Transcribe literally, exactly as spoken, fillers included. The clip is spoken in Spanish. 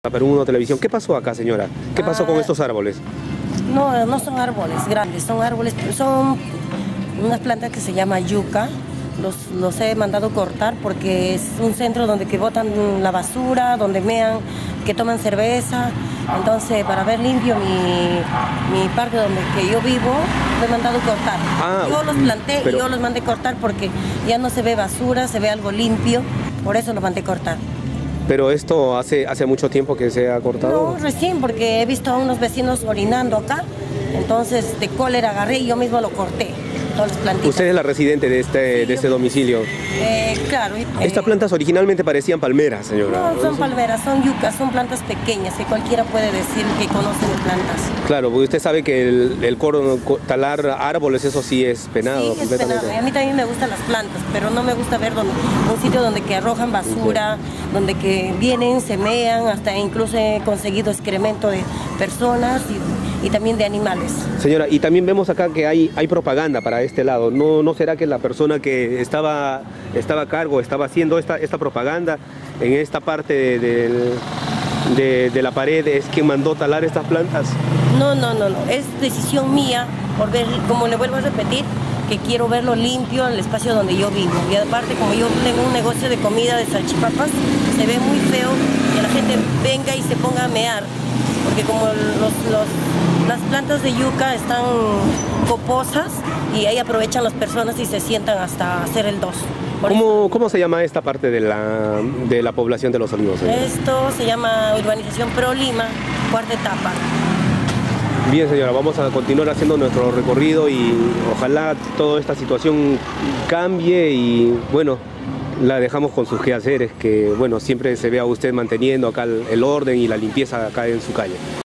Perú uno Televisión. ¿Qué pasó acá, señora? ¿Qué pasó Ah, con estos árboles? No, no son árboles grandes, son árboles, son unas plantas que se llama yuca. Los, los he mandado cortar porque es un centro donde que botan la basura, donde mean, que toman cerveza. Entonces, para ver limpio mi, mi parque donde que yo vivo, lo he mandado cortar. Ah, yo los planté pero... y yo los mandé cortar porque ya no se ve basura, se ve algo limpio. Por eso los mandé cortar. ¿Pero esto hace, hace mucho tiempo que se ha cortado? No, recién, porque he visto a unos vecinos orinando acá. Entonces, de cólera agarré y yo mismo lo corté. Todas las plantitas. ¿Usted es la residente de este, Sí, de este yo... domicilio? Eh, claro. Estas eh... plantas originalmente parecían palmeras, señora. No, son palmeras, son yucas, son plantas pequeñas que cualquiera puede decir que conoce de plantas. Claro, porque usted sabe que el, el coro, talar árboles, eso sí es penado. Sí, es penado. A mí también me gustan las plantas, pero no me gusta ver donde, un sitio donde que arrojan basura, sí, donde que vienen, se mean, hasta incluso he conseguido excremento de personas y, y también de animales. Señora, y también vemos acá que hay, hay propaganda para este lado. ¿No, no será que la persona que estaba, estaba a cargo, estaba haciendo esta, esta propaganda en esta parte de, de, de, de la pared es quien mandó talar estas plantas? No, no, no, no, es decisión mía, por ver, como le vuelvo a repetir, que quiero verlo limpio en el espacio donde yo vivo. Y aparte, como yo tengo un negocio de comida de salchipapas, se ve muy feo que la gente venga y se ponga a mear, porque como los, los, las plantas de yuca están coposas y ahí aprovechan las personas y se sientan hasta hacer el dos. ¿Cómo, ¿Cómo se llama esta parte de la, de la población de Los Olivos? Señora? Esto se llama Urbanización Pro Lima, cuarta etapa. Bien, señora, vamos a continuar haciendo nuestro recorrido y ojalá toda esta situación cambie y, bueno, la dejamos con sus quehaceres, que, bueno, siempre se vea usted manteniendo acá el, el orden y la limpieza acá en su calle.